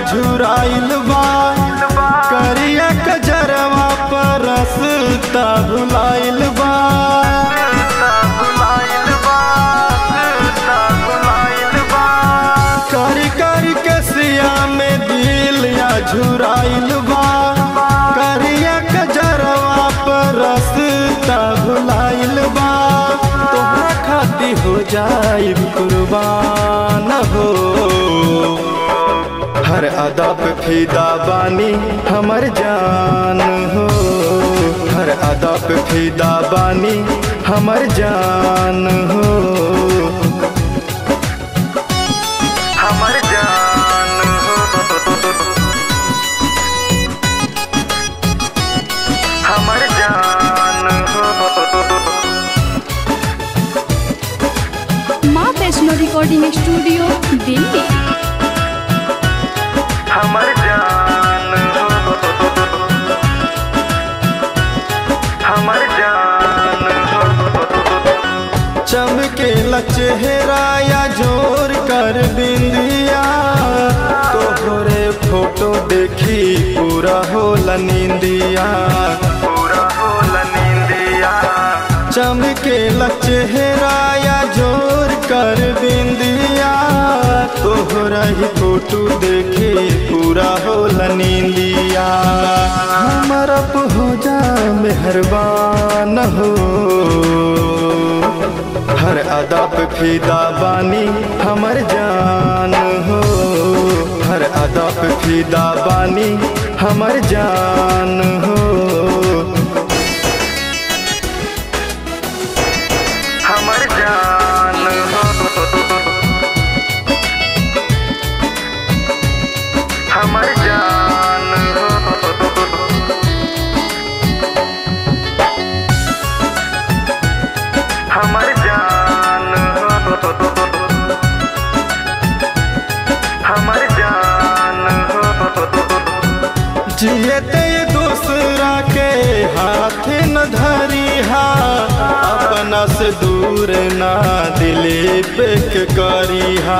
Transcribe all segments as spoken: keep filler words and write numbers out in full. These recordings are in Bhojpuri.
झुराइल बा, करिया कजरवा पर रसता भुलाइल बा। करी करी के सिया में दिल या झुराइल बा, करिया कजरवा पर रसता भुलाइल बा। तोहरा खाती हो जाई कुर्बान हो, हर अदा पे फिदा बानी हमर जान हो, हर अदा पे फिदा बानी हमर जान हो, हमर जान हो, हमर जान हो। माँ वैष्णो रिकॉर्डिंग स्टूडियो दिल्ली। हमर जान हो, हमर जान हो। चमके चेहरा या जोर कर बिंदिया, तोहरे फोटो देखी पूरा होला नींदिया, पूरा होला नींदिया। चमके चेहरा या जोर कर बिंदिया, तोहरा ही फोटो देखे पूरा होला नींदिया। हमारा हो जा मेहरबान हो, हर अदा पे फिदा बानी हमर जान हो, हर अदा पे फिदा बानी हमर जान हो, हमर जान हो, हमर जान हो, हमर जान हो, हमर जान हो। जियते दूसरा के हाथ न धरिहा, अपना से दूर ना दिलीप के करिहा,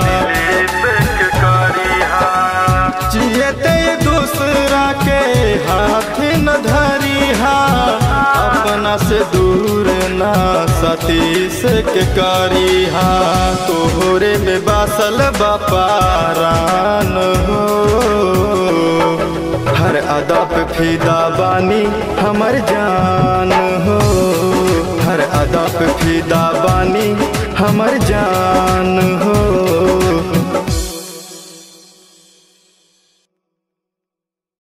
जियते दूसरा के हाथ न धरिहा, अपना से दूर ना सतीश के करिहा। तोहरे में बासल बापारान हो, हर अदा पे फिदा बानी हमर जान हो, हर अदा पे फिदा बानी हमर जान